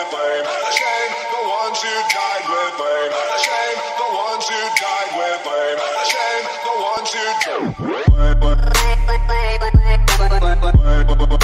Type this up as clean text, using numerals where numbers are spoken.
with blame. Shame the ones who died with blame. Shame the ones who died with blame. Shame the ones who died with blame.